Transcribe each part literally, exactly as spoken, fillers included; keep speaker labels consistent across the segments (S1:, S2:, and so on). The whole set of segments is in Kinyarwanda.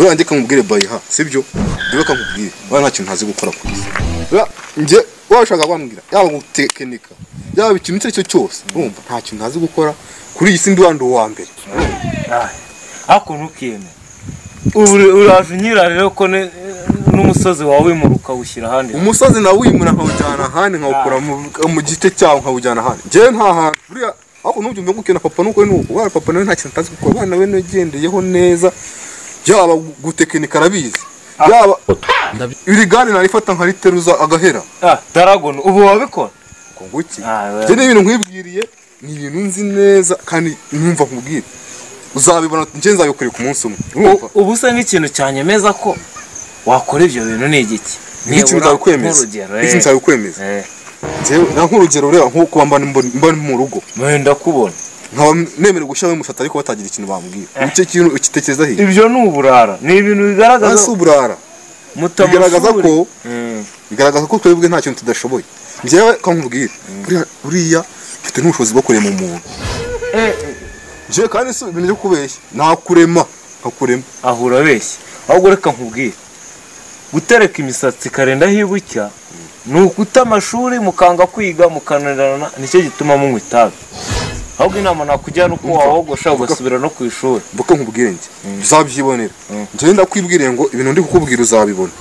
S1: urandika mubwire bayiha sibyo ndiwe kamubwire wana nta kintu ntazi gukora ku isi nje washaka kwambwira yaba gutekinika yaba ikintu cyo cyose urumva nta kintu ntazi gukora kuri iyi sindi wando wa mbere
S2: ako ntukene uraje nyira rero ko n'umusozi wawe muruka ushyira handi
S1: umusozi nawe uyimura nkawujyana handi nkawukura mu gite cyawo nkawujyana handi je nta hantu buriya ako nubyumve gukena papa nuko nuko wa papa nawe nta kintu ntazi gukora bana we nagendeyeho neza yaba gutekinika arabizi yaba iri gare narifata nkariteruza agahera
S2: ah Dragon ubu wabikora
S1: ngo nguki je ni ibintu nkwibwiriye ni ibintu nzi neza kandi numva nkubwire uzabibona nje nzabikore ku munsi umwe
S2: ubu se nk'ikintu cyanyemeza ko wakora ibyo bintu ni igiki
S1: n'iki nzakwemeza iki nzakwemeza jewe na nk'urugero reba nko kuba mba mu rugo
S2: mwenda kubona
S1: nkaba nemere gushyiraho umufata ariko batagira ikintu bambwira icyo kintu ukitekereza hiye
S2: ibyo ni uburara ni ibintu bigaragaza
S1: asi uburara bigaragaza ko bigaragaza ko twebwe nta kintu tudashoboye njyewe kankubwira buriya mfite n'ubushobozi bwo kurema umuntu je kandi si ibintu byo kubeshya nakurema nkakurema
S2: aho urabeshya ahubwo reka nkubwire gutereka imisatsi karenda hibucya nukuta amashuri mukanga kwiga mukananirana nicyo gituma munywa itabi ahubwo inama nakujyana uko wahogosha ugasubira no ku ishuri
S1: mbuka nkubwire nje uzabyibonera nje ndakwibwire ngo ibintu ndi kukubwira uzabibona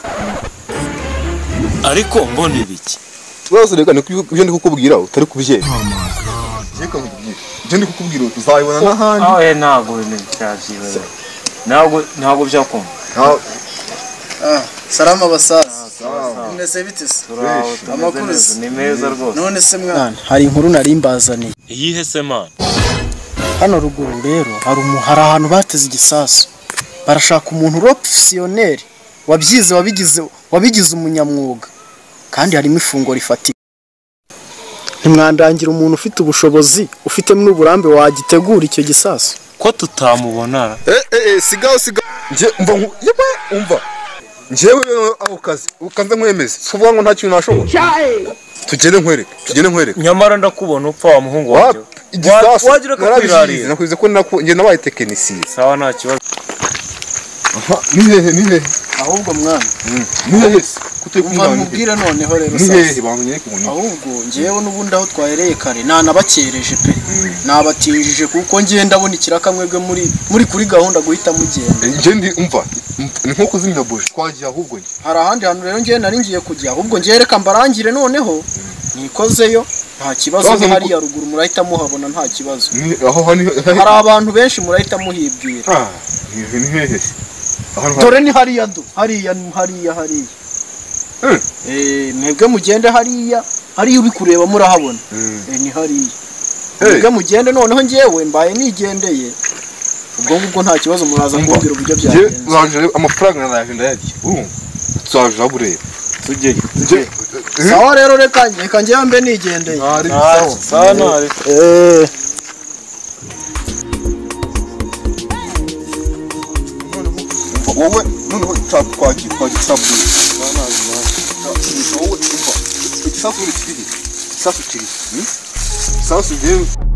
S2: ariko mbona ibiki
S1: twose reka ibyo ndi kukubwira utari kubyera reka nkubwire nje ndi kukubwira uzabibona n'ahandi
S2: aho eh nago n'icyaziwe nago nago byakoma
S3: ah salama basasa Mese bitese amakuru
S2: ni meza rwose
S3: none se mwana hari inkuru nari mbazaniye
S2: iyihe se man
S3: hano ruguru rero hari umuhara ahantu bateze igisasu barashaka umuntu professionnel wabyize wabigize wabigize umunyamwuga kandi harimo ifungo rifatika ntimwandangira umuntu ufite ubushobozi ufite n'uburambe wagitegura icyo gisasu
S2: ko tutamubonara
S1: eh eh sigaho sigaho nje umva yeba umva njewe aho kazi ukanze nkwemeze suvuga ngo nta kintu nashoboye tugende nkwereke tugende nkwereke
S2: nyamara ndakubona upfa wa muhungu waje wagira ko kwirarira
S1: nakwize ko nje nabaye tekinisiye
S2: sawa nta kibazo
S1: nihehe nihehe
S3: ahubwo mwana
S1: nihehe
S3: kutumva mubwira noneho rero
S1: nihehe bamenyeke ngo
S3: ahubwo njewe nubundi aho twahereye kare nanabakereje pe nabatinjije kuko ngiye ndabona ikirakamwebwe muri muri kuri gahunda guhita mugenda
S1: nje ndi umva ni nko kuzimya buji twagiye ahubwo nje
S3: hari ahandi hantu rero ngiye nari ngiye kujya ahubwo ngiye reka mbarangire noneho nikozeyo nta kibazo hari ya ruguru murahita muhabona nta kibazo
S1: aho hari
S3: abantu benshi murahita muhibwira
S1: ah ni hehe
S3: dore ni hariya do hariya hariya hariya eh mwebwe mugende hariya hariya uri kureba murahabona eh ni hariya mwebwe mugende noneho ngiyewe mbaye nigendeye ubwo ngubwo nta kibazo muraza kumbwira uburyo byagenze
S1: amafaranga naje ndayarya urumva tuzaje abureba
S2: tujye
S3: sawa rero reka reka ngiye mbe nigendeye
S2: sawa sawa nari
S3: eh
S1: wowe noneho twakwagiye twagisabu wowe umva igisasu kiri igisasu kiri igisasu ngewe